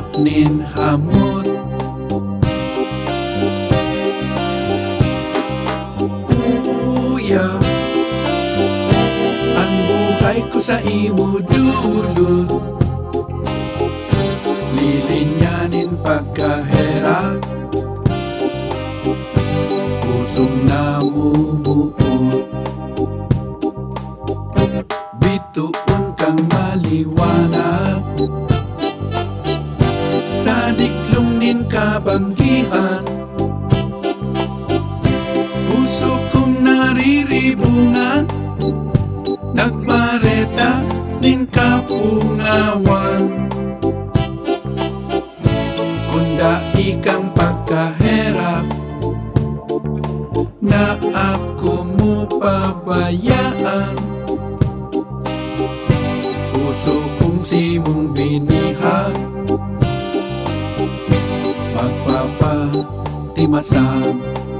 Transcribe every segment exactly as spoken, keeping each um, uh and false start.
nin hamot. Uya, ang buhay ko sa imo dulot, lilinyanin pagkahirap, pusong namumuot. Bituon kang maliwanag, sa diklong nin kabanggihan, puso kong nariribungan, nagmareta nin kapungawan. Kunda ikang pagkahirap, na ako mo pabayaan, puso kong simong binihag, magpapatimasang.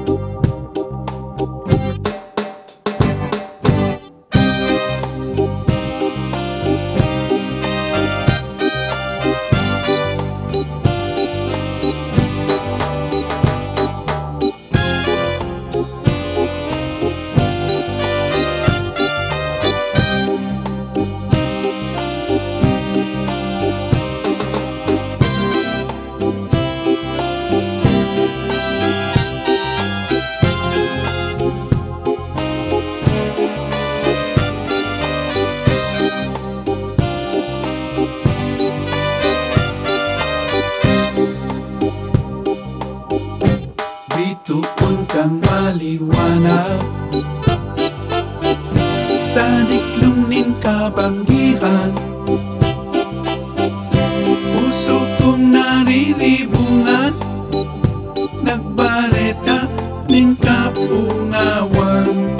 Bituon kang maliwanag, sa diklong nin kabanggihan, puso kong nariribungan, nagbareta nin kapungawan.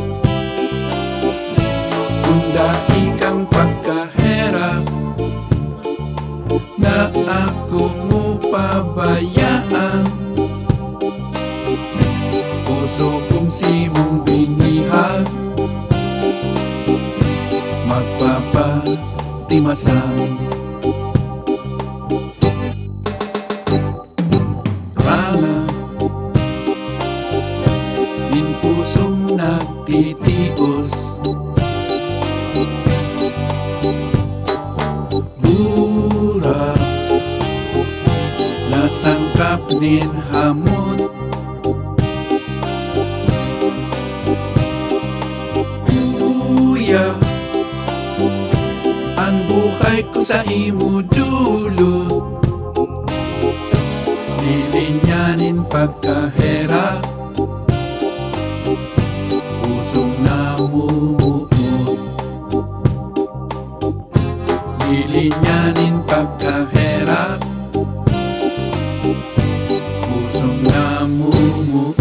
Kunda ikang pagkahirap, na ako mo pabayaan, puso kong simong binihag, magpapatimasang. Rana nin pusong nagtitios, bura nasangkap nin hamot. Ang buhay ko sa imo dulot, lilinyanin pagkahirap, pusong namumuot. Lilinyanin pagkahirap, pusong namumuot.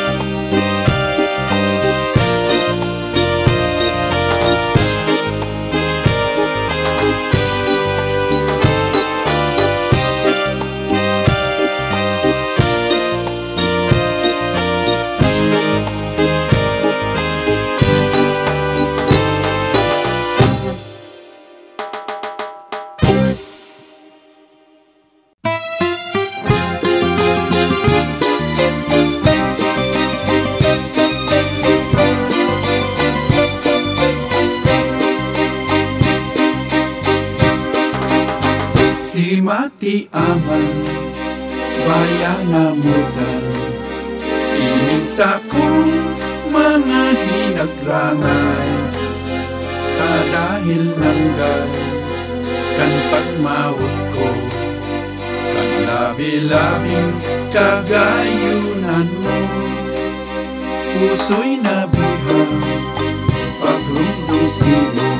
Himati aman, bayang namutan, ining sa kong mga hinagrangay, kadahil nanggal, kan pagmawag ko, kan labi-labing kagayunan mo. Puso'y nabihag, pagrundong sino,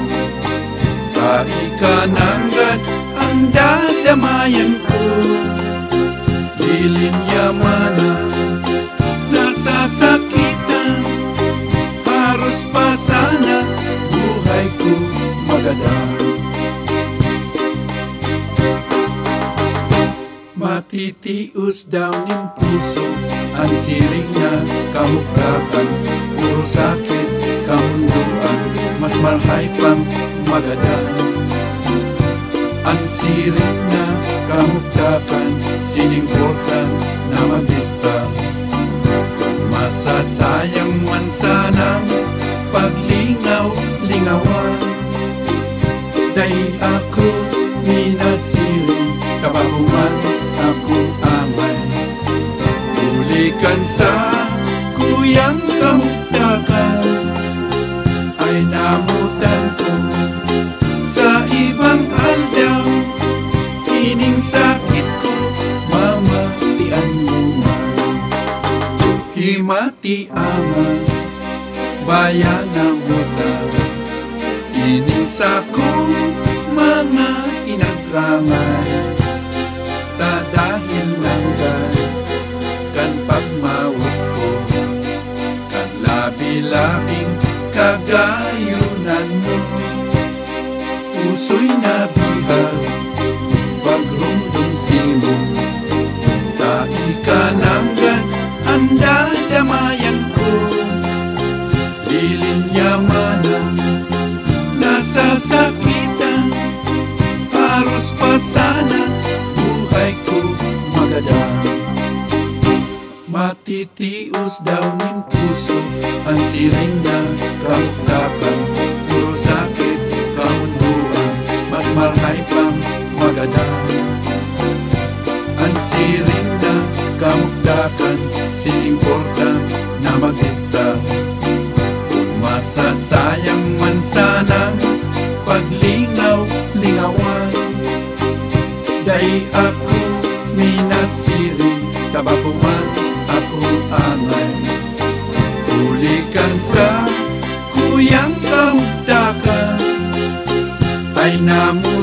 kaikananggad ang dadamayan ko. Lilinyamanan, nasasakitan, haros pa sana buhay ko magadang. Matitius daw ning puso, ang siring na kahukrakan, puro sakit, kamunduan, mas malhay pang magadang. Ang siring na kahukrakan, kamugdakan, siningportan na maglista. Masasayang man sanang paglingaw-lingawan, dahil ako minasiling kabaguan akong amay. Ulikan sa kuyang kamugdakan, ay namutan ko sa ibang aldaw. Ining sakit ko, mamatian mo man. Himati aman, bayan ng utang, ining sa kong mga inagramay. Ta dahil langgan kan pagmawag ko, kan labi-labing kagayunan mo. Puso'y nabihag, pagrumdum simo, ta ikananggan anda damayan ko. Lilinyamanan, nasasakitan, harus pa sana buhay ko magadang. Matitios daw nin puso ang siring na kamugdakan, puro sakit kaunduan, mas marhay pang magadang. Ang siring na kamugdakan, siningportan na maglista. Kung masasayang man sanang paglingaw-lingawan, dahil ako minasiring kabakuman akong amay. Ulikan sa kuyang kamugdakan, ay namu